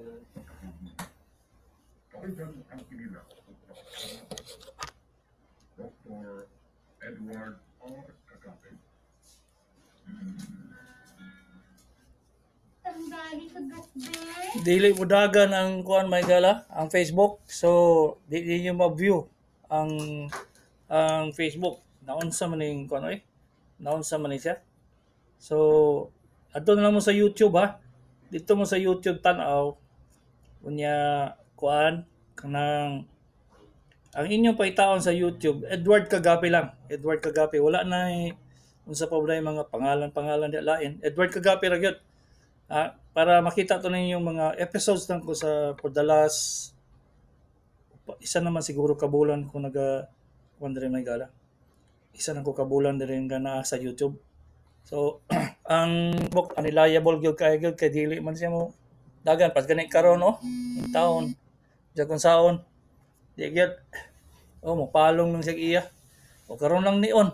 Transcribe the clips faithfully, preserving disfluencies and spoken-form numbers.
Kailan ang pinila? Doctor Edward R. Kagapin. Dili mo dagan ang kuan may gala, ang Facebook. So di niyo ma-view ang ang Facebook. Naunsa man ning kuan oy? Naunsa man ni siya. So adto na lang mo sa YouTube ha. Dito mo sa YouTube tan-aw unya kuan kanang ang inyong paitaon sa YouTube, Edward Kagapi lang. Edward Kagapi. Wala na eh, unsa pa ba yung mga pangalan-pangalan di lain. Edward Kagapi ra gyud. Ah, para makita to ninyo yung mga episodes lang ko sa for the last isa naman siguro kabulan ko naga wonder may gala. Isa na ko kabulan din nga naa sa YouTube. So ang book unreliable gyud kay gyud kay dili man siya mo dagan pas gani karon no. In taon. Diya kung saon. Di gyud. Oh, mapalong lang siya iya. O karon lang nion.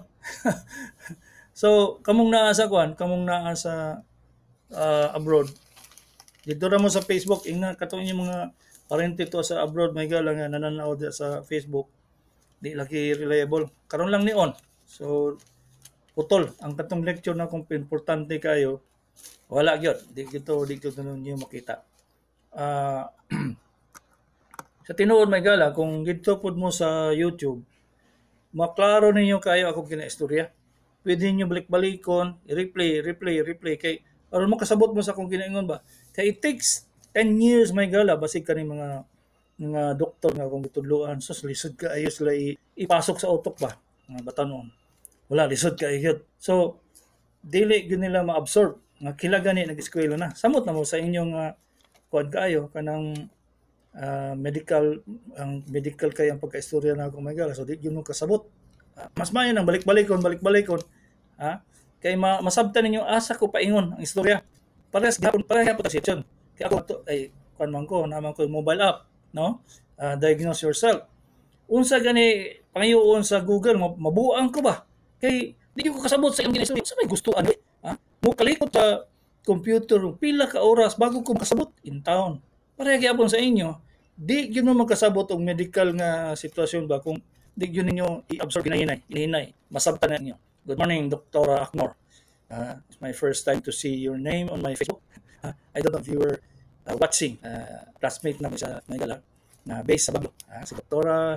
So kamong naa sa kuan, kamong naa sa uh, abroad. Dito ra mo sa Facebook, ingna katong yung mga parente to sa abroad may gala nga nananaw sa Facebook. Di lagi reliable. Karon lang nion. So putol ang katong lecture na kung importante kayo. Wala gyud. Di gito di gito ninyo makita. Ah uh, sa tinuod may gala kung gito pud mo sa YouTube, maklaro ninyo kayo ako kinaistorya. Pwede niyo balik-balikon, i-replay, replay, replay kay aron makasabot mo sa kung ginaingon ba. Kay it takes ten years may gala basig kani mga mga doktor nga kung gitudloan sus lisod ka ayo sila ipasok sa utok ba nga batanon. Wala lisod ka ayod. So dili gyud nila ma-absorb nga kila gani nag-eskwela na. Samot na mo sa inyong uh, kuan kaayo kanang uh, medical ang medical kay ang pagkaistorya na kung may gala so di gyud mo kasabot. Uh, mas maayo nang balik-balikon balik-balikon ha kay ma masabtan ninyo asa ko paingon ang istorya. Parehas gapon pareha po sityon. Kay ako to ay kuan man ko naman ko mobile app no. Uh, diagnose yourself. Unsa gani pangayoon sa Google mabuang ko ba? Kay di ko kasabot sa imong ginastorya. Sa may gusto ano ha? Mo kalikot sa computer pila ka oras bago ko makasabot in town. Pareha gyapon sa inyo. Di gyud mo magkasabot og medical nga sitwasyon ba kung di gyud ninyo i-absorb hinahinay, hinahinay. Masabtan na ninyo. Good morning, Doctor Aknor. Uh, it's my first time to see your name on my Facebook. Uh, I don't know if you were uh, watching. Uh, classmate na sa Naygala na based sa Baglo. Uh, si Doctora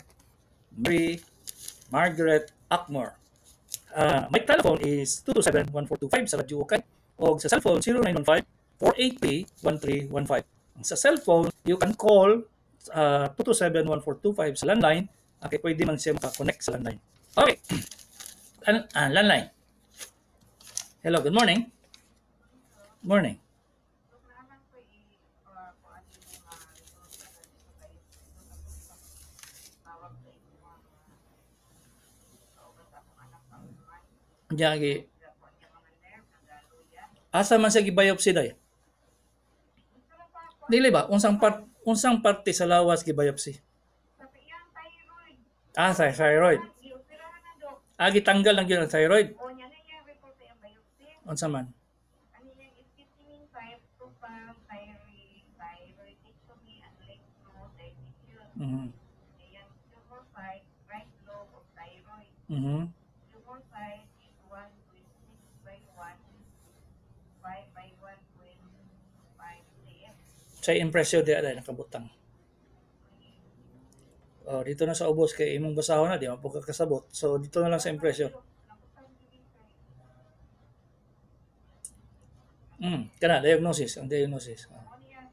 Mary Margaret Aknor. Uh, my telephone is two two seven, one four two five sa radyo okay. O sa cellphone zero nine one five, four eight three, one three one five. Sa cellphone, you can call uh, two two seven, one four two five sa landline. Okay, pwede man siya makakonect sa landline. Okay. An uh, landline. Hello, good morning. Morning. Jagi. Asa man sa gibiopsy day? Dili ba unsang part unsang parte sa lawas gibiopsy? Ah, sa thyroid. Ah, gitanggal lang gyud ang thyroid. Unsa man? Mhm. Mhm. Sa impresyo di ay nakabutang. Oh, dito na sa ubos kay imong basahon na di man pud kasabot. So dito na lang sa impresyo. Mm, kana diagnosis, ang diagnosis. Oh.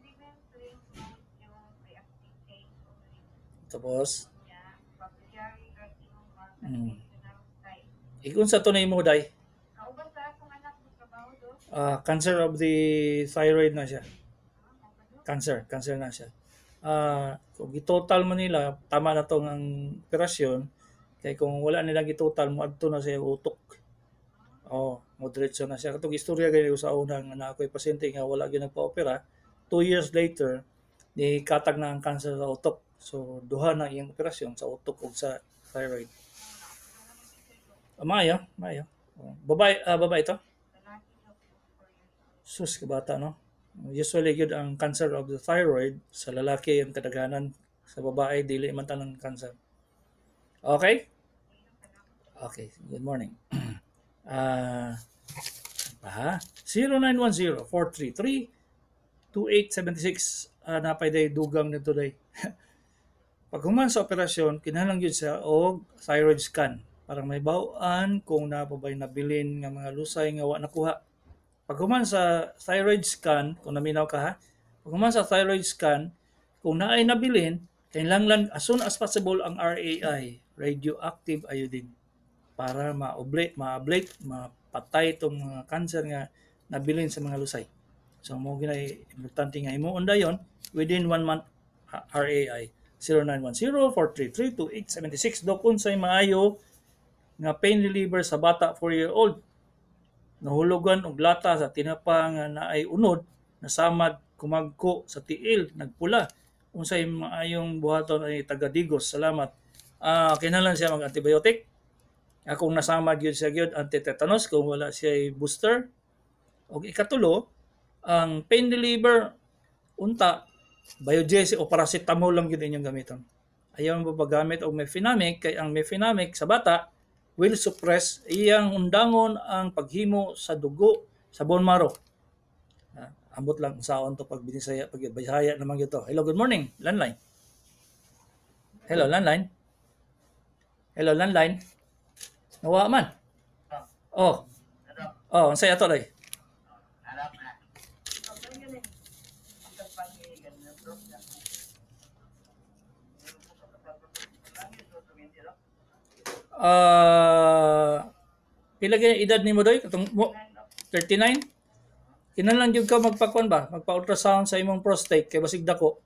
Tapos mm. Ikun sa tunay mo day? Uh, cancer of the thyroid na siya. Cancer, cancer na siya. Uh, kung gitotal man nila, tama na to ang operasyon, kay kung wala nila gitotal, mo adto na siya utok. Oh, mo diretso na siya. Katong istorya gani ko sa una nga na ako'y pasyente nga wala gyud nagpa-opera, two years later, ni katag na ang cancer sa utok. So duha na iyang operasyon sa utok ug sa thyroid. Mayo, mayo. Oh, babae, ah, babae ito? Sus, ka bata, no? Usually yun ang cancer of the thyroid sa lalaki ang kadaghanan, sa babae dili man tanang cancer. Okay? Okay, good morning. Ah, uh, zero nine one zero, four three three, two eight seven six uh, napay day dugang nito day. Pag human sa operasyon, kinahanglan gyud sa og thyroid scan para may baw-an kung napabay nabilin nga mga lusay nga wa nakuha. Pag human sa thyroid scan, kung naminaw ka ha, pag human sa thyroid scan, kung naay nabilin, kailangan as soon as possible ang R A I, radioactive iodine, para ma-oblate, ma-ablate, mapatay itong mga cancer nga nabilin sa mga lusay. So mo ginay importante nga imo undayon within one month R A I zero nine one zero, four three three, two eight seven six dok unsay maayo nga pain reliever sa bata four year old. Nahulugan og lata sa tinapa nga naay unod, nasamad, kumagko sa tiil, nagpula. Unsay maayong buhaton ay taga-Digos. Salamat. Ah, uh, kinahanglan siya mag-antibiotic. Akong nasamad yun siya gyud anti-tetanus kung wala siya booster. Og ikatulo, ang pain reliever unta Biogesic o paracetamol lang gyud inyong gamiton. Ayaw mo pagamit og mefenamic kay ang mefenamic sa bata will suppress iyang undangon ang paghimo sa dugo sa bone marrow. Ah, ambot lang saon to pag binisaya pag Bisaya naman gyud to. Hello, good morning. Landline. Hello, landline. Hello, landline. Nawa man. Oh. Oh, unsay ato day? Uh, pila gyud edad nimo doy? Katong thirty-nine? Kinahanglan gyud ka magpakuan ba? Magpa-ultrasound sa imong prostate kay basig dako.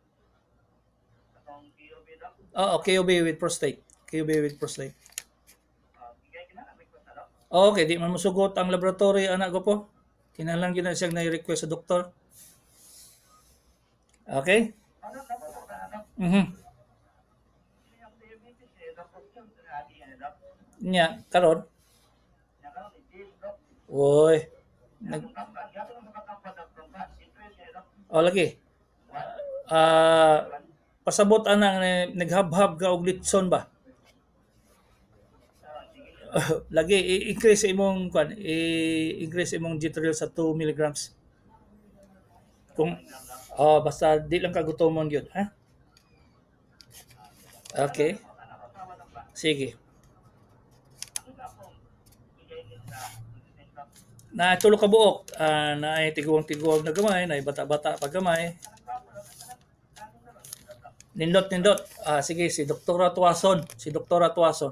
Oo, K O B with prostate. K O B with prostate. Okay, di man mosugot ang laboratory anak ko po. Kinahanglan gyud na siyang na-request sa doktor. Okay? Mhm. Nya, karon. Oy. Nag Oh, lagi. Ah, uh, pasabot ana naghab-hab ka og litson ba? Lagi i-increase imong kwan, i-increase imong Gitril sa two milligrams. Kung oh, basta di lang kagutomon gyud, ha? Okay. Sige. Na tulo ka buok, uh, na ay tiguang-tiguang na gamay, na bata-bata pa gamay. Nindot, nindot. Ah, sige, si Doktora Tuason. Si Doktora Tuason.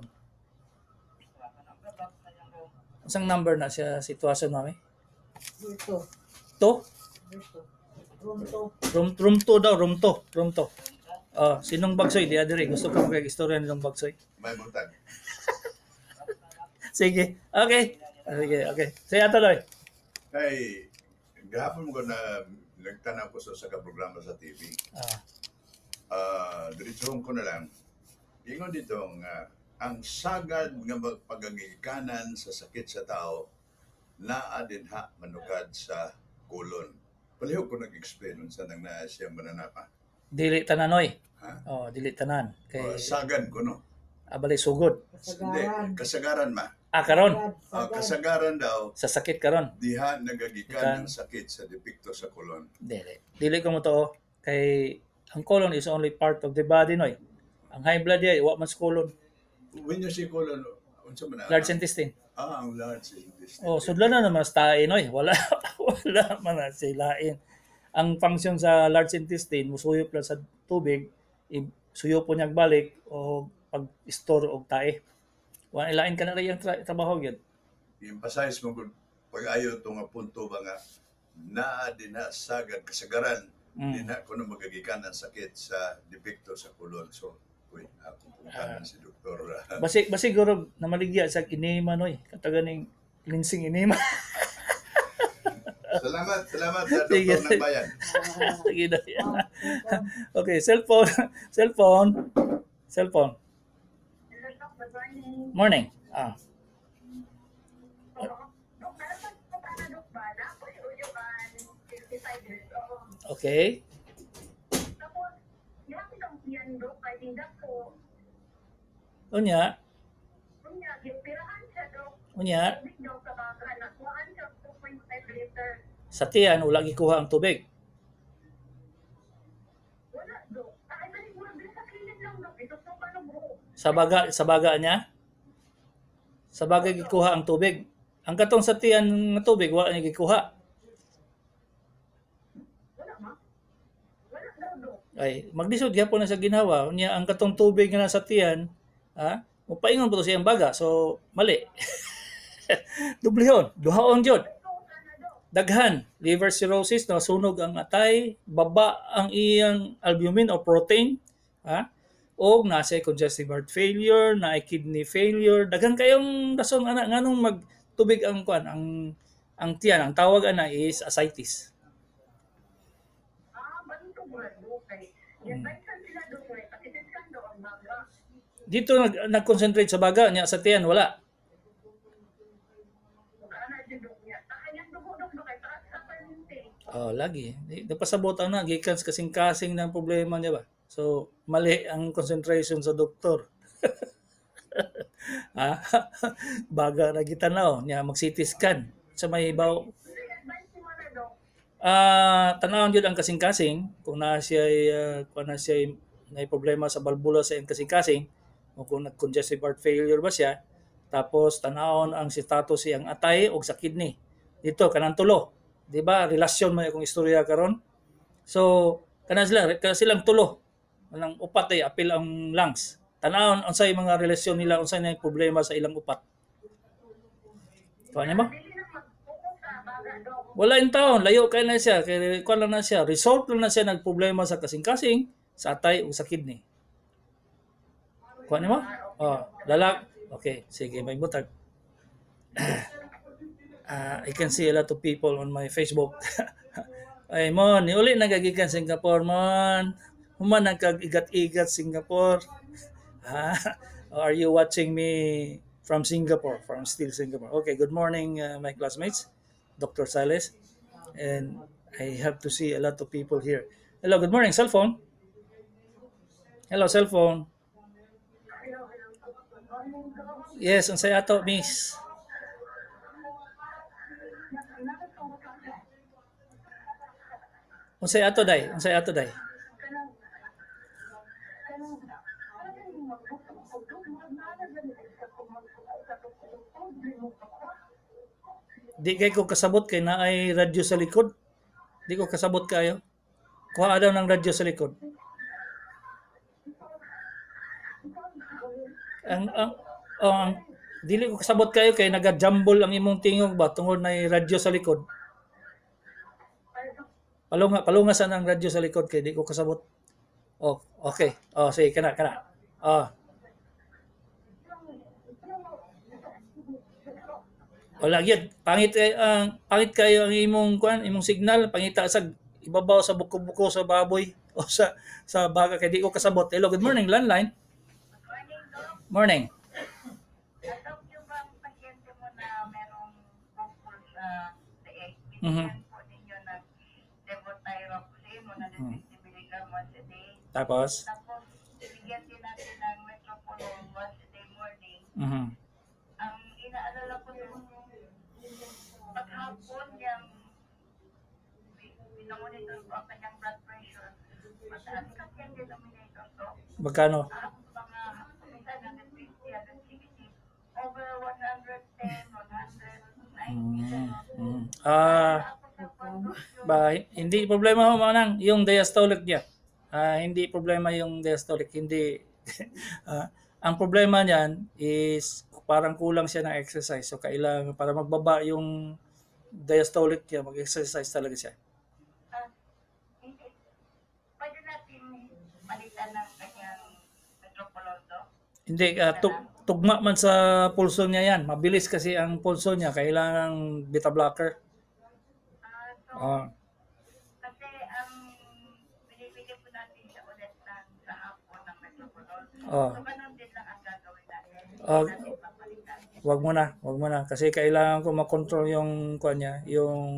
Isang number na siya si Tuason, mami? Dito. To? Room two. Room, room two daw, room two. Room two. Oh, sinong Bagsoy? Di adiri. Gusto ko mag-istorya nilong Bagsoy. May buntag. Sige. Okay. Sige, okay. Say ato doy. Kay, gahapon ko na nagtanaw ko sa sa programa sa T V. Ah. Uh, diretsohon ko na lang. Ingon dito nga, ang sagad nga pagagikanan sa sakit sa tao naa din ha manukad sa kulon. Palihog ko nag-explain nun sa nang na siya mananapa. Dili tananoy. Ha? Oh, dili tanan. Kay Uh, sagan ko no. abali sugod. Hindi, kasagaran ma. Ah, karon. Uh, kasagaran daw, Sa sakit karon. diha nagagikan ng sakit sa depekto sa kulon. Dili. Dili ko mo to kay ang colon is only part of the body noy. Ang high blood ay wa man sa colon. When you say colon, unsa man na? Large intestine. Ah, ang large intestine. Oh, sudlan na naman sa tae noy. Wala wala man na silain. Ang function sa large intestine musuyop lang sa tubig, suyop po niya balik o pag-store og tae. Wa ilain ka na rin yung tra- trabaho gyud. I-emphasize mo kung pag-ayo ito nga punto ba nga naa din na sagad kasagaran Mm. din na kuno magagikan ang sakit sa depekto sa kulon. So, uy, ako puntahan si Doktor uh, Basi basi siguro na maligya sa inima noy. Katagan ning cleansing inima. Salamat, salamat sa Sige. Doktor ng Bayan. Sige na yan. Okay, cellphone. Cellphone. Cellphone. Hello, Doc. Good morning. Morning. Ah. Dok, meron ba ito para Doc ba na? Kung yung sixty-five years Okay. Tapos, yapit ang iyan do, kay tindak ko, Unya, kunya, gipirahan siya do, unya, tubig daw sa baga, nakuhaan siya two point five liter. sa tiyan, wala gikuha ang tubig. Wala do. Ay, dali mo lang sa kilid lang do, ito so ka ng buho. Sa baga, sa baga niya, sa baga gikuha ang tubig. Ang katong sa tiyan nga tubig, wala niya gikuha. Wala ma? Wala daw do. Ay, maglisod gyapon na sa ginawa. Unya, ang katong tubig nga nasa tiyan, ha? Mupaingon po to siyang baga. So, mali. Dublihon, duhaon jud. Ito ka na do. Daghan, liver cirrhosis, no, sunog ang atay, baba ang iyang albumin o protein, ha? O nasa congestive heart failure, na kidney failure, daghan kayong rason ana nganong magtubig ang kuan, ang ang tiyan, ang tawag ana is ascites. Ah, banto mo lang do, kay, yan ba sila do, kay, patitiskan do ang baga. Dito nag nag-concentrate sa baga niya sa tiyan wala. Ana dyan do niya. Takanyang dugo-dog do, kay, taas sa palinti. Oh, lagi. Di, di pasabot na gikan sa kasing-kasing ng problema niya ba. So, mali ang concentration sa doktor. Ah, baga na gitanaw niya mag-C T scan sa may baw. Hindi, advice mo na do. Ah, tanawon jud ang kasing-kasing kung naa siya uh, kung na siya may problema sa balbula sa iyang kasing-kasing o kung nag-congestive heart failure ba siya. Tapos tanawon ang status siyang atay o sa kidney. Dito kanang tulo, di ba? Relasyon may akong istorya karon. So, kana sila, kana silang tulo. Anang upat ay apil ang lungs. Tanawon unsay mga relasyon nila, unsay na problema sa ilang upat. Kuha niya mo? Dili na mag-focus sa baga do. Wala yung taon, layo kay na siya, kay kuan lang na siya, result lang na siya nagproblema sa kasing-kasing, sa atay o sa kidney. Kuha niyo mo? Oh, lalak. Okay, sige, may butag. uh, I can see a lot of people on my Facebook. Ay, mon, uli nagagikan Singapore, mon. Human nagkag-igat-igat Singapore. Ah, are you watching me from Singapore? From still Singapore. Okay, good morning, uh, my classmates. Doctor Sales. And I have to see a lot of people here. Hello, good morning, cell phone. Hello, cell phone. Yes, unsay ato, miss. Unsay ato day? Unsay ato day? Di kay ko kasabot kay naay radyo sa likod. Di ko kasabot kayo. Kuha daw ng radyo sa likod. Ang ang oh, ang dili ko kasabot kayo kay naga-jumble ang imong tingog ba tungod na radyo sa likod. Palunga palunga sa ang radyo sa likod kay di ko kasabot. Oh, okay. Oh, sige kana kana. Oh. Wala gyud pangit kay ang uh, pangit kayo ang imong kuan, imong signal pangita sa ibabaw sa buko-buko sa baboy o sa sa baga kay di ko kasabot. Hello, good morning landline. Morning, Doc. Morning. Alam niyo ba ang pasyente mo na merong bukol sa leeg? Mhm. Binigyan po ninyo ng levothyroxine, one hundred fifty milligrams once a day. Tapos Tapos, ibigyan din natin ng metoprolol once a day morning. mhm. Ang inaalala ko doon, paghapon yung pinomonitor ko ang kanyang blood pressure. Mataas kasi ang denominator to. Magkano? Ang mga minsan one fifty, one sixty, over one ten, one ninety. Mm. Ah, ba hindi problema ho manang yung diastolic niya. Ah, hindi problema yung diastolic, hindi ah, ang problema niyan is parang kulang siya ng exercise. So kailangan para magbaba yung diastolic niya, mag-exercise talaga siya. Ah, hindi. Pwede natin palitan ng kanyang metoprolol to. Hindi ah, tug- tugma man sa pulso niya yan. Mabilis kasi ang pulso niya, kailangan beta blocker. Ah, so, Ah, kasi ang binibigyan po natin siya ulit ng sa hapon ng metoprolol. ah. So, ganun din lang ang gagawin natin. Ah. Hindi natin papalitan. Wag mo na, wag mo na kasi kailangan ko makontrol yung kuan niya, yung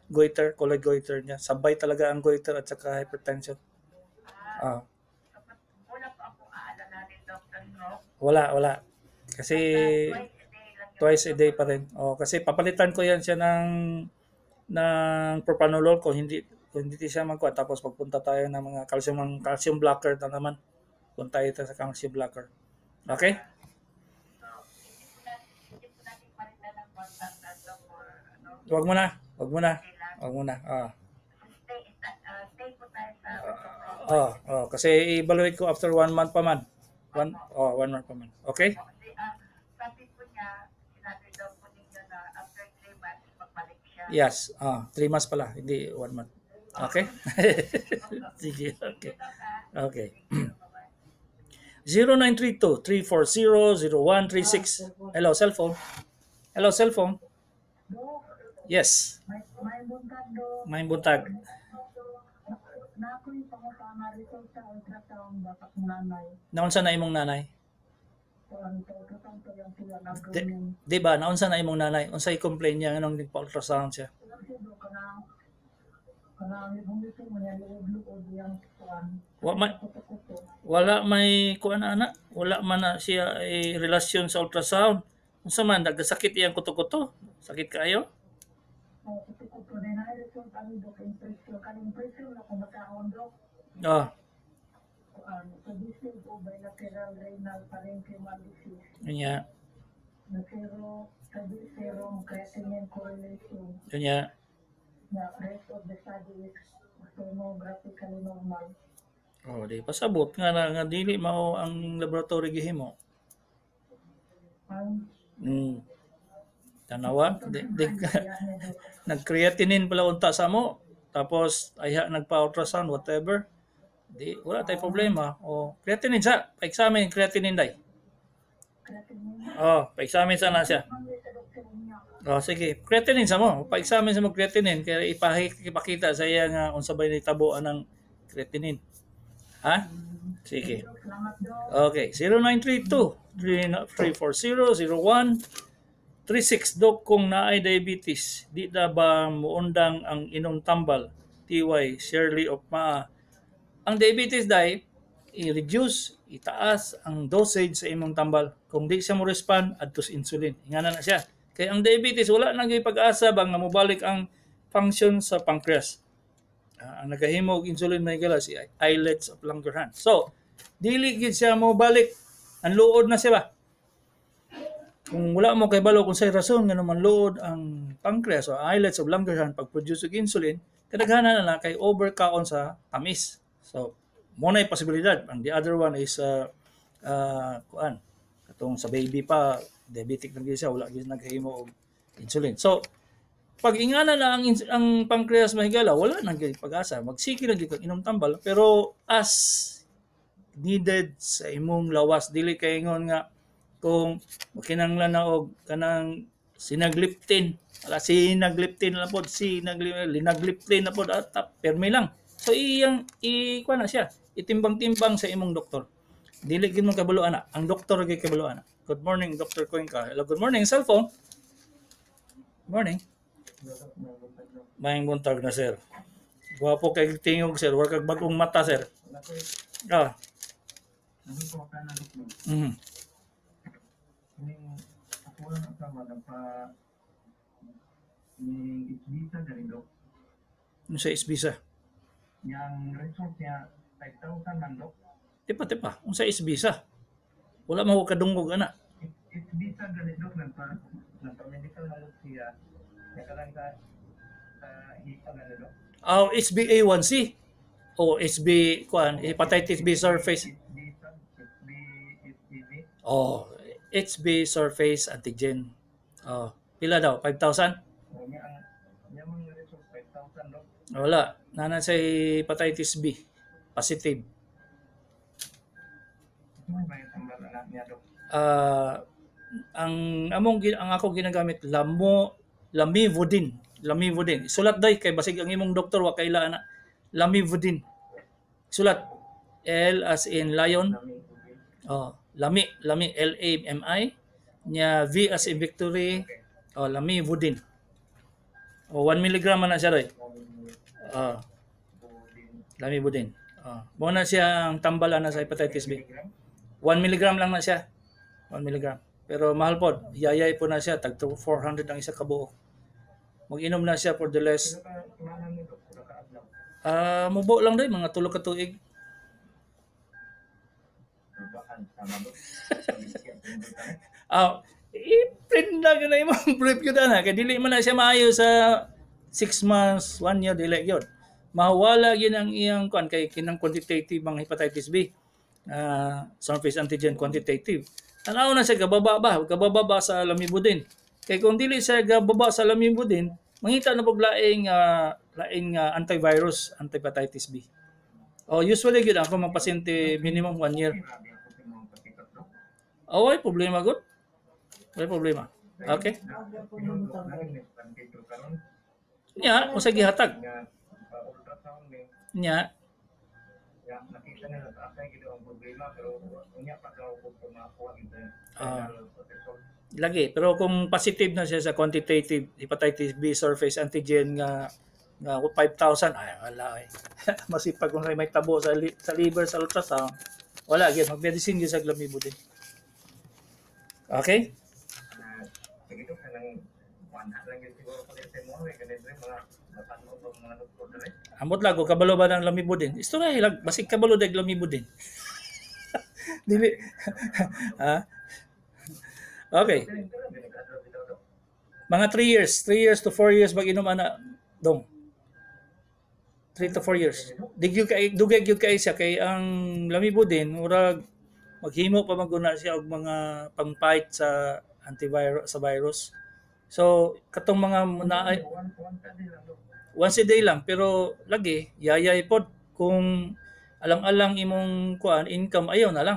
goiter, colloid goiter niya. Sabay talaga ang goiter at saka hypertension. Ah, So, but wala po ako aalalahanin, Doctor, no? wala, wala. Kasi Twice a day lang yung twice a day pa rin. Oh, kasi papalitan ko yan siya ng ng propranolol ko hindi kung hindi siya magkuha tapos pagpunta tayo ng mga calcium ng calcium blocker na naman. Punta tayo sa calcium blocker. Okay? So, hindi po natin, hindi po natin palitan ng contact na for, ano, Wag mo na. Wag mo na. okay lang. Wag mo na. Ah. Stay, uh, stay po tayo sa Oh, oh, kasi i-evaluate ko after one month pa man. One, oh, one month pa man. Okay? Kasi, ah, sabi po niya, sinabi daw po ninyo na after three months, magbalik siya. Yes. Ah, three months pala, hindi one month. Okay? Sige, okay. Okay. zero nine three two, three four zero, zero one three six. Hello, cellphone. Hello, cellphone. Yes. May, may buntag do, May buntag. na ako yung pangutama rito sa ultrasound, dapat nanay. Naunsa na imong nanay? So, ang ultrasound ko yung sila Di, nag-grooming. di ba? Naunsa na imong nanay? Unsay complain niya anong nagpa-ultrasound siya? Kasi do, kanang, kanang humito mo niya, luod-luod yung kuwan. Wa may Kuto-kuto. wala may kuan ana, wala man na siya eh, relasyon sa ultrasound. Unsa man nagkasakit iyang kuto-kuto? Sakit kayo? So, kuto-kuto din na result ang dok impression. Kanang impression na kung makaon dok. Ah, Um, so, disease o bilateral renal parenchymal disease. kanya, Na zero, sabi serum creatinine correlation. kanya. Na rest of the study is sonographically normal. Oh, di pasabot nga na nga dili mao ang laboratory gihimo. Ang Mm. Tanawa, di, di, kaya na dok. nag-creatinine pala unta sa mo. Tapos ayha nagpa-ultrasound whatever. Di wala tay problema. O creatinine sa pa-examine creatinine dai. Creatinine. Oh, pa-examine sana siya. Ang sa doktor niya. Oh, sige. Creatinine sa mo. Pa-examine sa mo creatinine kaya ipahi- ipakita sa iya nga unsa bay nitabuan ng creatinine. Ha? Sige. Salamat dok. Okay, zero nine three two, three four zero, zero one three six. Dok, kung naay diabetes, di na ba muundang ang inom tambal? T Y Shirley of Maa. Ang diabetes dai i-reduce, itaas ang dosage sa imong tambal. Kung di siya mo respond, adto sa insulin. Ingana na siya. Kaya ang diabetes wala nang pag-asa bang nga mobalik ang function sa pancreas. Ah, ang nagahimo og insulin may gala si islets of Langerhans. So, dili gid siya mo balik. Ang luod na siya ba? Kung wala mo kay balo kung say rason nga naman luod ang pancreas o islets of Langerhans pag-produce og insulin, kadaghanan na na kay overkaon sa tamis. So, mo na posibilidad. And the other one is uh, uh, kuan. Katong sa baby pa, diabetic na gid siya, wala gid naghimo og insulin. So, pag ingana na ang, ins- ang pancreas mahigala, wala nang gid pag-asa. Magsige lang gid kag inom tambal, pero as needed sa imong lawas, dili kay ingon nga kung makinanglan na og kanang sinagliptin, wala sinagliptin na pod, sinagliptin, linagliptin na pod at permi lang. So iyang i kuha na siya, itimbang-timbang sa imong doktor. Dili gid mo kabalo ana, ang doktor gyud kabalo ana. Good morning, Doctor Cuenca. Hello, good morning, cellphone. Morning. Maayong buntag na, sir. Gwapo kay tingog, sir. Wa kag bagong mata, sir. Ah. Ano po ka na dok? Mhm. Ning ako lang ang tama pa ni Visa gani dok. Ano sa isbisa? Yang result niya five thousand man dok. Tipa, tipa. Ano sa isbisa? Wala mo kadungog, ana. It's Visa gani dok nang pa nang pa medical na siya. Ya kalang ka sa hita gani dok. Oh, H b A one C. O H B, kuan, hepatitis B surface. It's Visa, it's B, it's B V. Oh, H B surface antigen. Oh, pila daw? five thousand? O niya ang niya mga result five thousand dok. Wala. Nana sa hepatitis B. Positive. Ano ba yung tambal anak niya dok? Ah, ang among gin- ang ako ginagamit lamo lamivudin. Lamivudin. Sulat day kay basig ang imong doktor wa kaila ana. Lamivudin. Sulat L as in lion. Nami Oh, lami, lami L A M I. Nya V as in victory. Oh, lamivudin. O one milligram man na siya doy. Kung Ah, budin, lamibudin. Ah, mo na siya ang tambalan na sa hepatitis B. milligram. one milligram lang na siya. one milligram. Pero mahal po, yayay po na siya, tag four hundred ang isa ka buok. Mag-inom na siya for the less. Sino ka imanan nito? Sino ka adlaw? Ah, mubo lang doy, mga tulo ka tuig. Baan, tama ba? Pamilya, pindot ka na. Ah, i-print na ka na yung brief yun na. Kaya dili man na siya maayo sa six months, one year, dili yun. Mahawala yun ang iyang kuan kay kinang quantitative ang hepatitis B. Uh, surface antigen quantitative. Tanaw na siya gababa ba, gababa ba sa lamivudin. Kay kung dili siya gababa sa lamivudin, mangita na pag laing uh, laing uh, antivirus, anti-hepatitis B. Oh, usually gyud ako mga pasyente minimum one year. Grabe ako sa mga patikat, no? Oh, ay problema gud. May problema. Okay? Pinundot na rin, eh, pandito karon. Nya, usa gihatag. Nga, pa-ultrasound ni, Nya, nga, nakita nila sa asay gito ang problema, pero unya pa daw kung tumakuha ito. Ah. Final protocol. lagi. Pero kung positive na siya sa quantitative hepatitis B surface antigen nga nga five thousand, ay wala eh. Masipag kung may tabo sa, li- sa liver sa ultrasound. Wala, again, mag-medicine yun sa glamivudin. Okay? Ah, sige to, kanang one lang yun siguro ko din sa mo, eh, ganito rin mga matanood ng mga doktor na rin. Amot lago, kabalo ba ng lamivudin? Isto na hilag, basig kabalo ng lamivudin. Dili. Ha? Okay. Pero ito lang, binag-adro dito to. Mga three years, three years to four years mag-inom ana dong. three to four years. Digyo kay dugay gyud kay siya kay ang lamivudin murag maghimo pa maguna siya og mga pang-fight sa antivirus sa virus. So katong mga na One, one time lang to. once a day lang pero lagi yayay pod kung alang-alang imong kuan income ayaw na lang.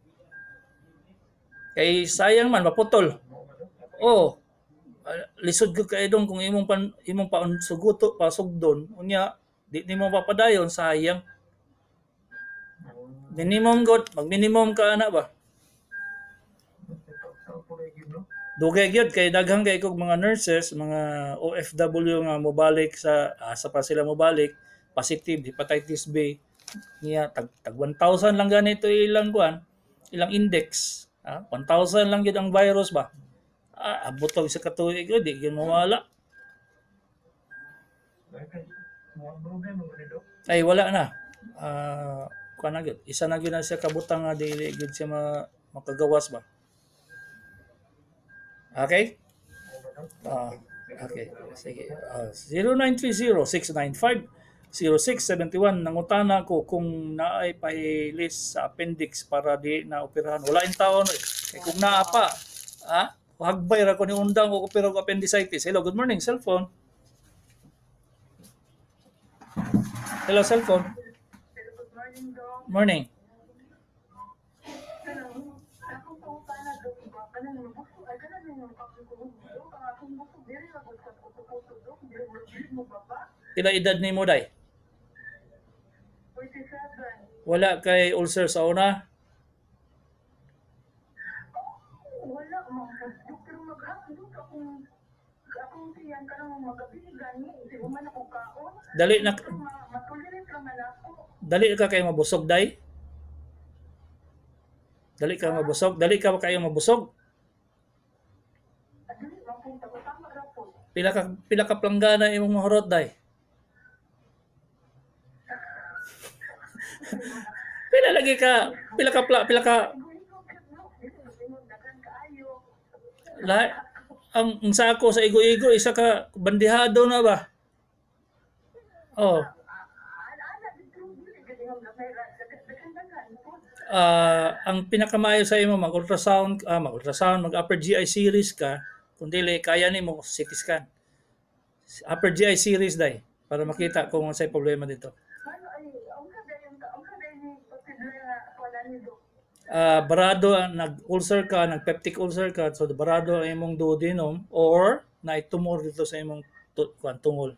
Kay sayang man maputol. Mo ba to? Oh, ah, lisod ko kay dong kung imong pan, imong paon suguto pasugdon unya di nimo papadayon sayang. Minimum god, mag minimum ka ana ba? Sa pulay yun, no? Dugay gyud kay daghang kay kog mga nurses, mga O F W nga mobalik sa asa pa sila mobalik, positive hepatitis B. Niya tag tag one thousand lang ganito ilang kuan, ilang index. Ah, one thousand lang gyud ang virus ba? Ah, abot og sa katuig gyud di gyud mawala. Okay. Mga problema mo nito. Ay wala na. Ah, kuan na gyud. Isa na gyud na siya kabutang nga dili gyud siya ma, makagawas ba. Okay? Ah, okay. Sige. Uh, zero nine three zero six nine five zero six seven one nangutana ko kung naay pahilis sa appendix para di na operahan. Wala in taon eh. Kay kung naa pa, ha? Hagbay ra ko ni undang ko opera og appendicitis. Hello, good morning, cellphone. Hello, cellphone. Hello, good morning, Dong. Morning. Hello. Akong pauta na, Dong. Ba? Kanang buso, ay kanang yung kapag ko buso. Ang akong buso, diri na ko sa puto-puto, Dong. Diri mo, diri mo ba ba? Pila edad ni mo day? forty-seven. Wala kay ulcer sa una? Wala, mga pero maghapon doon akong akong siyan ka nang magabili gani. Di mo man ako kaon. Dali na Pero ma- matulilit naman ako. dali ka kay mabusog day? Dali ka mabusog? Dali ka ba kayo mabusog? At dili, mapunta ko tama ra po. Pila ka pila ka planggana imong mahurot day? Pila lagi ka pila ka pla, pila ka la, ang, ang sako sa igo-igo isa ka bandihado na ba? Oh. Ah, ang pinakamaayo sa imo mag-ultrasound, ah, mag-ultrasound, mag-upper G I series ka, kung dili kaya nimo C T scan. Upper G I series day para makita kung ano sa problema dito. Ah, barado nag-ulcer ka, nag-peptic ulcer ka, so barado ang imong duodenum or na tumor dito sa imong tu- kuwan, tungol.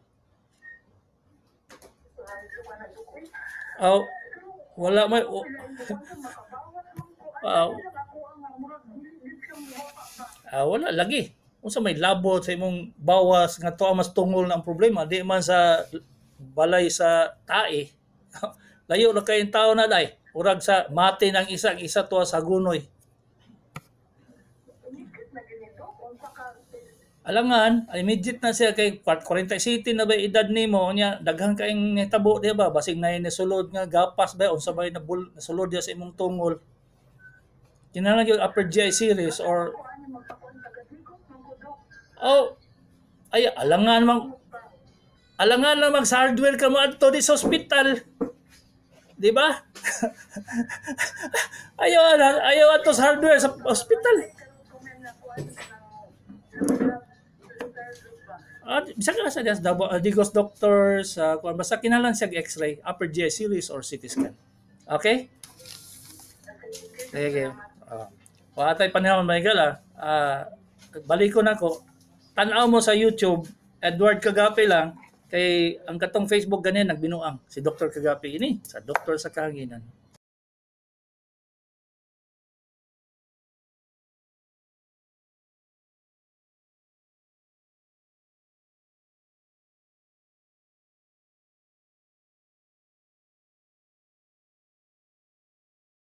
Oh, wala may oh, ah, ah, wala lagi. unsa may labot sa imong bawas nga tuwa mas tungol na ang problema, di man sa balay sa tae. Layo na kayong tao na day. Urag sa mati ng isa, ang isa tuwa sa gunoy. Immediate na ganito, kung sa ka, Alangan, immediate na siya kay forty-seven na ba edad nimo nya daghan kaayong nitabo di ba basig na nasulod nga gapas ba unsa ba nabul nasulod diya sa imong tungol. Kinahanglan yung upper G I series or kung ano magpakuan taga-digos, magkudok, oh ay alangan mang alangan lang mag sa hardware ka mo adto di sa ospital. Di ba? ayaw ayaw ato sa hardware sa ospital. karon kumen na kuan ng ng Ah, bisa ka na sa dias dabo uh, digos doctors uh, kung basta kinahanglan siya X-ray, upper G I series or C T scan. Okay? Sige. Uh, wa tay panahon may gala. Ah, balik ko nako. Tan-aw mo sa YouTube, Edward Kagapi lang kay ang katong Facebook ganin nagbinuang si Doctor Kagapi ini sa Doktor sa Kahanginan.